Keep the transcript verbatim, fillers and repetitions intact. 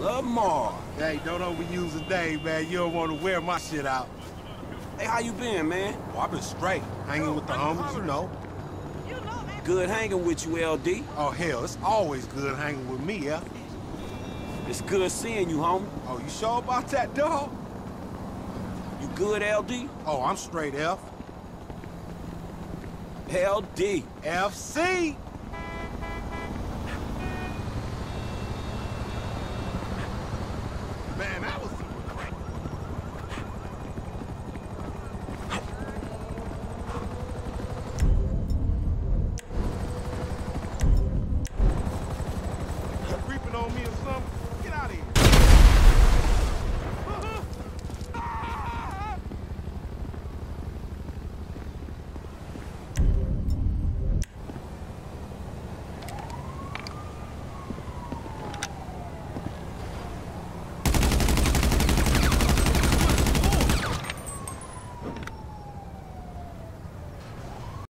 Lamar. Hey, don't overuse the name, man. You don't want to wear my shit out. Hey, how you been, man? Oh, I've been straight. Hanging with the homies, you know. Good hanging with you, L D. Oh, hell, it's always good hanging with me, yeah? It's good seeing you, homie. Oh, you sure about that, dog? You good, L D? Oh, I'm straight F. L D. F C! Man, that was super crazy. You creeping on me or something?